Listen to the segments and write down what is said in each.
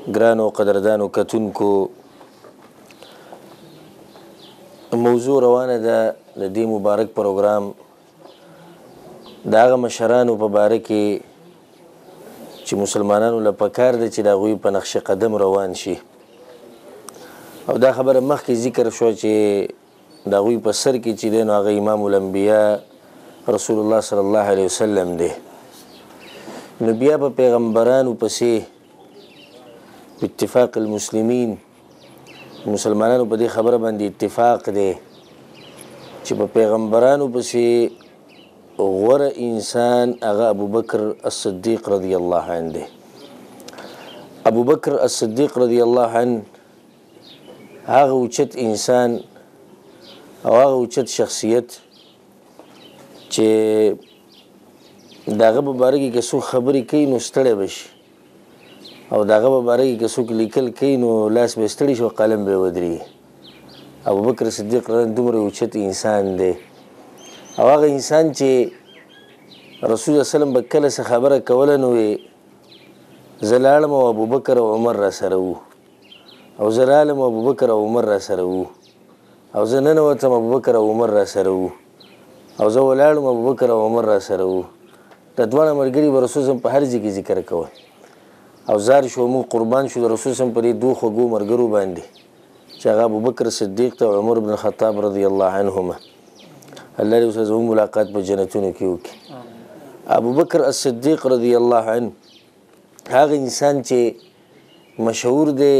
ګرانو قدردانو کتونکو موضوع روانه ده د دې مبارک پروګرام د هغه مشرانو په باره کې چې مسلمانانو له پکار ده چې د هغوی په نقش قدم روان شي او دا خبره مخکې ذکر شو چې د هغوی په سر کې چې دی نو هغه امام الانبیا رسول الله صلی الله علیه وسلم دی نو بیا په پیغمبرانو پسې اتفاق المسلمین مسلمانانو په دې خبره باندې اتفاق دی چې په پیغمبرانو پسې غوره انسان هغه ابوبکر الصدیق رضی الله عنه دی ابوبکر الصدیق رضی الله عنه هغه اوچت انسان او هغه اوچت شخصیت چې دغه په باره کې که څوک خبرې کوي نو ستړی به شي او دغه په باره کې که څوک لیکل کوي نو لاس به ستړي شي او قلم به یې ودرېږي ابوبکر صدیق دومره اوچت انسان دی او هغه انسان چې رسول الله وسلم به کله څه خبره کوله نو زه لاړم او ابوبکر او عمر را سره وو او زه رالم او ابوبکر او عمر را سره وو او زه ننوتم ابوبکر او عمر را سره وو او زه ولاړم ابوبکر او عمر را سره وو د دواړه ملګري به رسول الله په هر ځای کې ذکر کول او زار شو موږ قربان شو د رسول الله په دې دوه خوږو ملګرو باندې چې هغه ابوبکر صدیق ته عمر بن الخطاب رضی الله عنهما الله دې اوس زموږ ملاقات په جنتونو کې وکړي ابوبکر الصدیق رضی الله عنه هغه انسان چې مشهور دی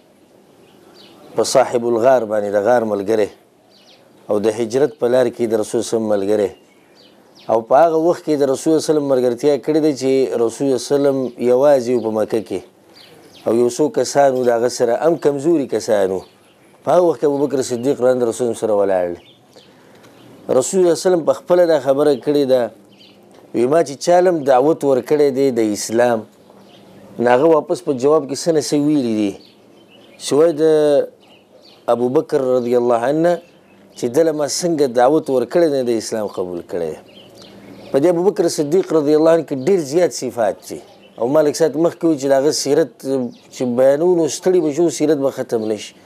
په صاحب الغار باندې د غار ملګری او د هجرت په لار کې د رسول صلی الله ملګری او په هغه وخت کې د رسول صلی الله ملګرتیا کړې ده چې رسول صلی یوازې په مکه کې او یو څو کسانو د هغه سره هم کمزوري کسانو په هغه وخت کې ابوبکر صدیق رضی رسول سره ولاړ رسول صلی په خپله دا خبره کړې ده وی ما چې چالم دعوت ورکړی دی د اسلام نو هغه واپس په جواب کې څه نه څه ویلي دي سوای د ابوبکر رضی الله عنه چې دله ما څنګه دعوت ورکړی دی د اسلام قبول کړی په دې ابوبکر صدیق رضی الله عنه کې ډېر زیات صفات دي او مالک صاحب مخکې وایي چې د هغه سیرت چې بیانو نو ستړي به شو سیرت به ختم نه شي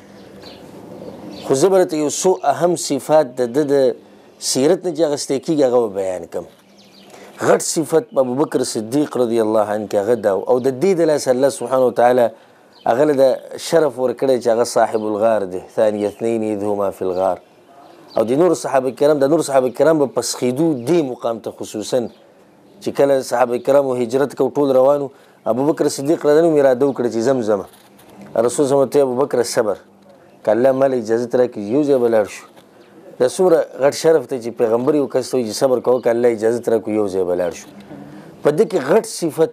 خو زه به درته یو څو اهم صفات د ده د سیرت نه چې اخیستی کېږي هغه به بیان کړم غټ صفت په ابوبکر صدیق رضی الله عنه کې هغه دا او د دې د لاسه الله سبحانه وتعالی هغه له د شرف ورکړی چې هغه صاحب الغار دی ثاني اثنین اذ هما فی الغار او د نور صحابه کرام به پسخېدو دې مقام ته خصوصا چې کله صحابه کرامو هجرت کو ټول روانو ابوبکر صدیق رضی الله عنه اراده وکړه چې زمزمه رسول صلی الله ابوبکر صبر که الله مال اجازه راکړي یو ځای به لاړ شو دا څومره غټ شرف دی چې پیغمبر یو کس ته وایي چې صبر کوه که الله اجازه راکړي یو ځای به لاړ شو په دې کې غټ صفت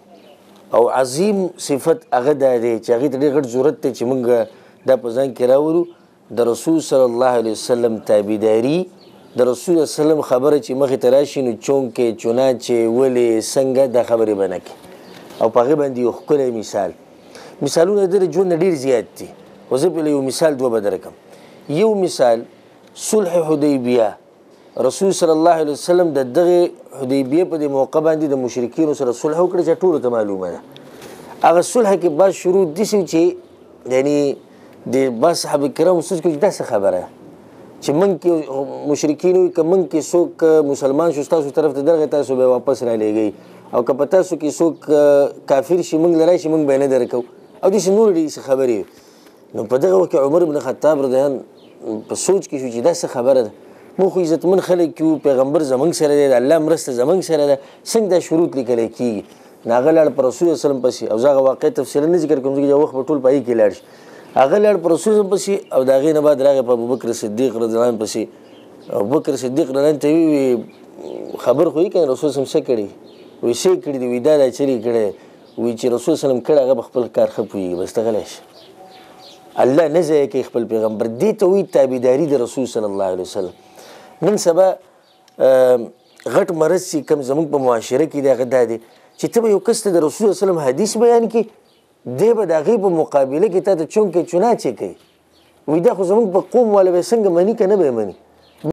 او عظیم صفت هغه دا دی چې هغې ته ډېر غټ ضرورت دی چې موږ دا په ځان کې راولو د رسول صلی الله علیه وسلم تابعداري د رسول صلی الله علیه وسلم خبره چې مخې ته راشي نو چونکې چنانچې ولې څنګه دا خبرې به نه کړي او په هغې باندې یو ښکلی مثالونه د ده ژوند نه ډېر زیات دي خو زه پهله یو مثال دوه به درکړم یو مثال صلح حدیبیه رسول صلی الله علیه وسلم د دغې حدیبیې په دې موقع باندې د مشرکینو سره صلح وکړه چې ټولو ته معلومه ده هغه صلح کې بعض شروط داسې چې یعنی د بعض صحابه کرامو سوچ کوي چې دا څه خبره چې موږ کې مشرکین وي که موږ کې څوک مسلمان شو ستاسو طرف ته درغی تاسو به واپس رالیږئ او که په تاسو کې څوک کافر شي موږ له راشي موږ به یې نه درکوو او داسې نور ډېرې خبرې نو په دغه وخت کې عمر بن خطاب رضی الله په سوچ کې شو چې دا څه خبره ده موږ خو عزتمن خلک یو پیغمبر زموږ سره دی د الله مرسته زموږ سره ده څنګه دا شروط لیکلی کېږي نو هغه لاړ په رسول وسلم پسې او زه هغه واقع تفصیلا نه ذکر کوم ځکه یو وخت به ټول په هغې کې لاړ شي هغه لاړ په رسول وسلم پسې او د هغې نه بعد راغی په ابوبکر صدیق رضی الله عنه پسې ابوبکر صدیق رضی الله عنه ته وی خبر خو یې که رسول وسلم څه کړي وایي څه یې کړي دي وایي دا چرې کړی وایي چې رسول وسلم کړی هغه به خپل کار ښه پوهېږي بس ته غلی شه الله نه ضایع کوي خپل پیغمبر دې ته وایي تابعداري د رسول صلی الله علیه وسلم نن سبا غټ مرض چې کوم زموږ په معاشره کې دی هغه دا دی چې ته به یو کس ته د رسول وسلم حدیث بیان کړي دی به د هغې په مقابله کې تا ته چونکې چناچې کوي وایي دا خو زموږ په قوم والا به یې څنګه مني که نه به یې مني